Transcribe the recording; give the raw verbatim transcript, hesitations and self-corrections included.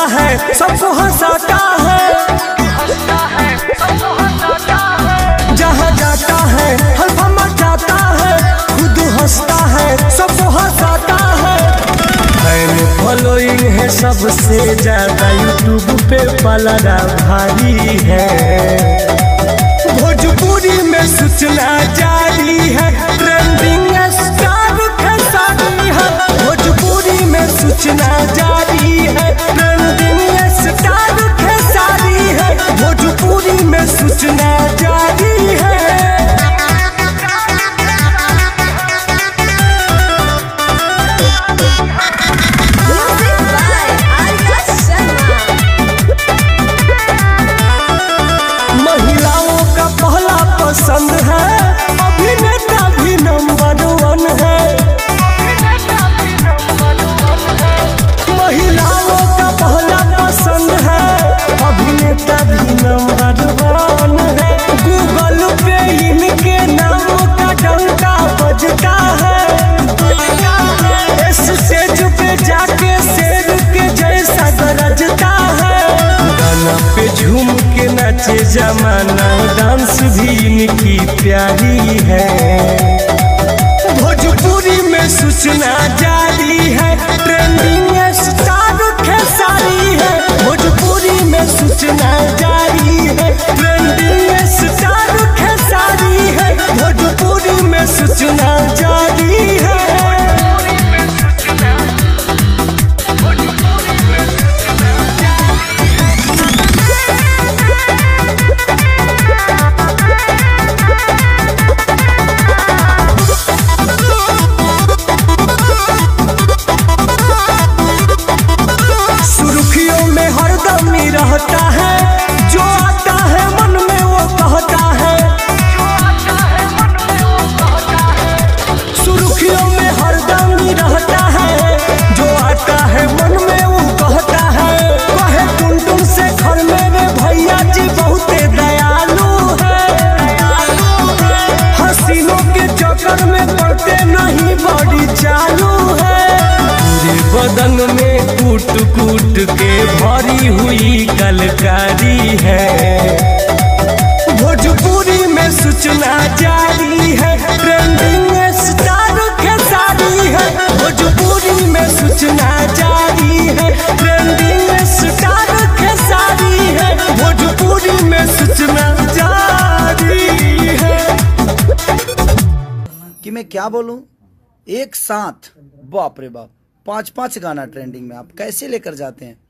है सबको हंसाता है, जहाँ जाता है हल्फा मचाता है, खुद हंसता है सबको हंसाता है। फैन फॉलोइंग है सबसे ज्यादा, यूट्यूब पे पलड़ा भारी है। भोजपुरी में सूचना जारी है, ट्रेंडिंग स्टार खेसारी है। भोजपुरी में सूचना जारी है, ट्रेंडिंग स्टार खेसारी है। भोजपुरी में सूचना जारी है। महिलाओं का पहला पसंद है, अभिनेता भी नंबर वन है। महिलाओं का पहला पसंद है, अभिनेता भी नंबर वन है। गूगल पे इनके नाम का डंका बजता है, स्टेज पे जाके शेर के जैसा गरजता है। गाना पे झूम के नाचे जमाना, डांस भी इनकी प्यारी है। भोजपुरी में सूचना जारी है, ट्रेंडिंग स्टार खेसारी है। भोजपुरी में सूचना जारी है, ट्रेंडिंग स्टार खेसारी है। भोजपुरी में सूचना जारी है। सुर्खियों में हरदम ही रहता है, जो आता है मन में वो कहता है। सुर्खियों में हरदम ही रहता है, जो आता है मन में वो कहता है। कहे टुनटुन से घर मेरे भैया जी बहुते दयालु है। हसीनों के चक्कर में पड़ते नहीं, बड़ी चालू है। पूरे बदन में कूट कूट के भरी हुई कलकारी है। भोजपुरी में सूचना जारी है, ट्रेंडिंग स्टार खेसारी है। भोजपुरी में सूचना जारी है, ट्रेंडिंग स्टार खेसारी है। भोजपुरी में सूचना जारी है। कि मैं क्या बोलूं, एक साथ बाप रे बाप पांच पांच गाना ट्रेंडिंग में, आप कैसे लेकर जाते हैं?